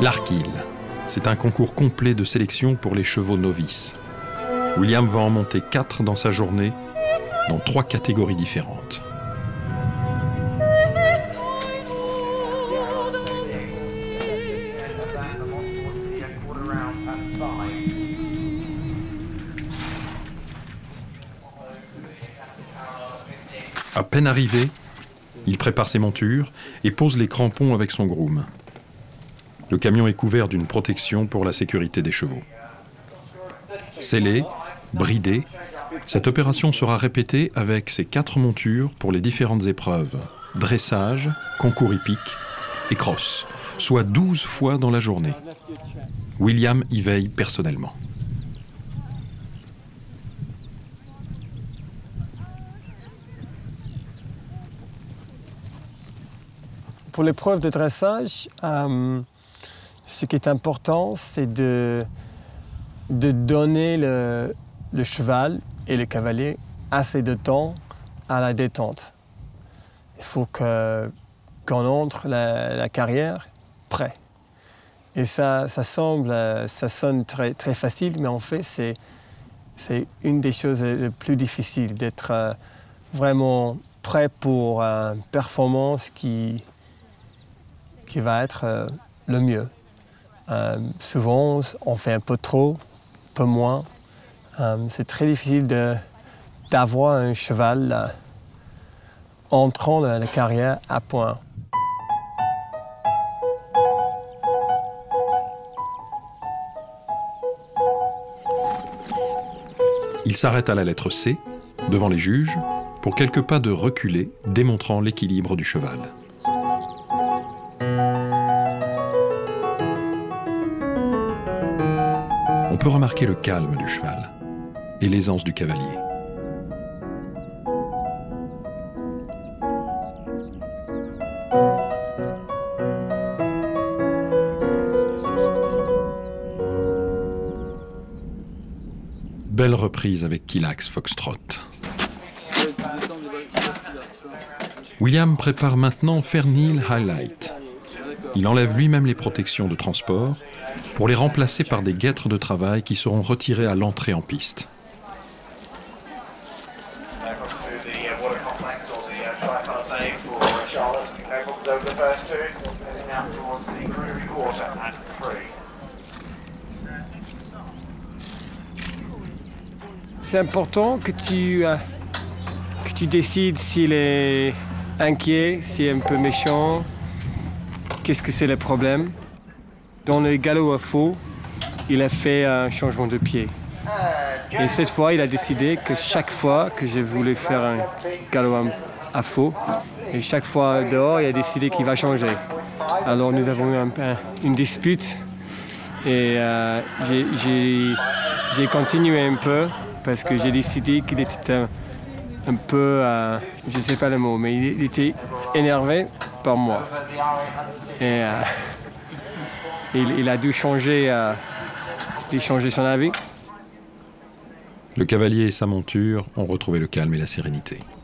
L'Arkil, c'est un concours complet de sélection pour les chevaux novices. William va en monter 4 dans sa journée, dans 3 catégories différentes. À peine arrivé, il prépare ses montures et pose les crampons avec son groom. Le camion est couvert d'une protection pour la sécurité des chevaux. Scellé, bridé, cette opération sera répétée avec ces 4 montures pour les différentes épreuves, dressage, concours hippique et cross, soit 12 fois dans la journée. William y veille personnellement. Pour l'épreuve de dressage, ce qui est important, c'est de donner le cheval et le cavalier assez de temps à la détente. Il faut qu'on entre la carrière prêt. Et ça sonne très facile, mais en fait, c'est une des choses les plus difficiles, d'être vraiment prêt pour une performance qui va être le mieux. Souvent, on fait un peu trop, un peu moins. C'est très difficile d'avoir un cheval entrant dans la carrière à point. Il s'arrête à la lettre C, devant les juges, pour quelques pas de reculer, démontrant l'équilibre du cheval. On peut remarquer le calme du cheval et l'aisance du cavalier. Belle reprise avec Kilax Foxtrot. William prépare maintenant Fernhill Highlight. Il enlève lui-même les protections de transport pour les remplacer par des guêtres de travail qui seront retirées à l'entrée en piste. C'est important que tu décides s'il est inquiet, s'il est un peu méchant, qu'est-ce que c'est le problème. Dans le galop à faux, il a fait un changement de pied. Et cette fois, il a décidé que chaque fois que je voulais faire un galop à faux, et chaque fois dehors, il a décidé qu'il va changer. Alors nous avons eu une dispute et j'ai continué un peu parce que j'ai décidé qu'il était un peu, je ne sais pas le mot, mais il était énervé par moi. Et il a dû changer son avis. Le cavalier et sa monture ont retrouvé le calme et la sérénité.